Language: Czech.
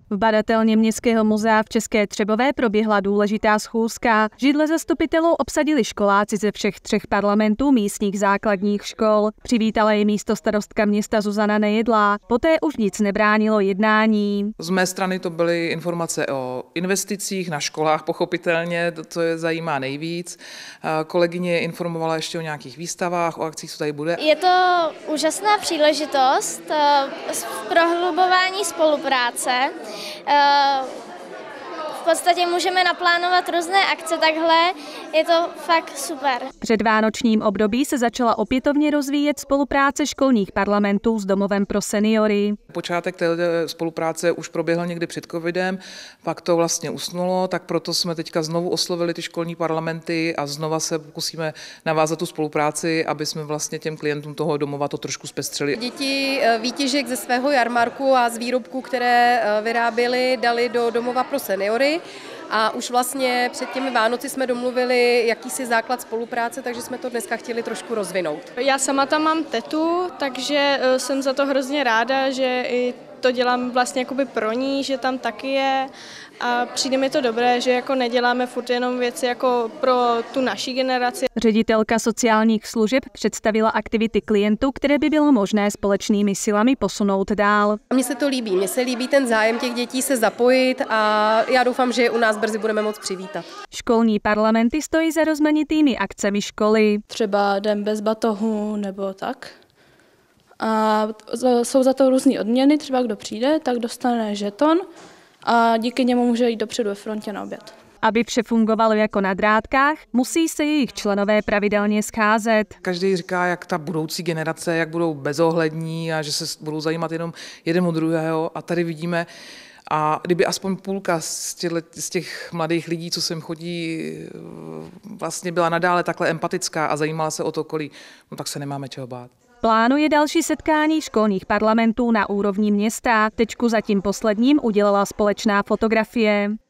V badatelně Městského muzea v České Třebové proběhla důležitá schůzka. Židle zastupitelů obsadili školáci ze všech 3 parlamentů místních základních škol. Přivítala je místostarostka města Zuzana Nejedlá. Poté už nic nebránilo jednání. Z mé strany to byly informace o investicích na školách, pochopitelně, to je zajímá nejvíc. Kolegyně informovala ještě o nějakých výstavách, o akcích, co tady bude. Je to úžasná příležitost prohlubování spolupráce. V podstatě můžeme naplánovat různé akce takhle, je to fakt super. Před vánočním období se začala opětovně rozvíjet spolupráce školních parlamentů s Domovem pro seniory. Počátek té spolupráce už proběhl někdy před covidem, pak to vlastně usnulo, tak proto jsme teďka znovu oslovili ty školní parlamenty a znova se pokusíme navázat tu spolupráci, aby jsme vlastně těm klientům toho domova to trošku zpestřili. Děti výtěžek ze svého jarmarku a z výrobků, které vyráběli, dali do Domova pro seniory. A už vlastně před těmi Vánoci jsme domluvili jakýsi základ spolupráce, takže jsme to dneska chtěli trošku rozvinout. Já sama tam mám tetu, takže jsem za to hrozně ráda, že i to dělám vlastně jakoby pro ní, že tam taky je a přijde mi to dobré, že jako neděláme furt jenom věci jako pro tu naší generaci. Ředitelka sociálních služeb představila aktivity klientů, které by bylo možné společnými silami posunout dál. Mně se to líbí, mně se líbí ten zájem těch dětí se zapojit a já doufám, že u nás brzy budeme moct přivítat. Školní parlamenty stojí za rozmanitými akcemi školy. Třeba den bez batohu nebo tak. A jsou za to různé odměny, třeba kdo přijde, tak dostane žeton a díky němu může jít dopředu ve frontě na oběd. Aby vše fungovalo jako na drátkách, musí se jejich členové pravidelně scházet. Každý říká, jak ta budoucí generace, jak budou bezohlední a že se budou zajímat jenom jeden o druhého a tady vidíme, a kdyby aspoň půlka z těch mladých lidí, co sem chodí, vlastně byla nadále takhle empatická a zajímala se o to okolí, no tak se nemáme čeho bát. Plánuje další setkání školních parlamentů na úrovni města. Tečku za tím posledním udělala společná fotografie.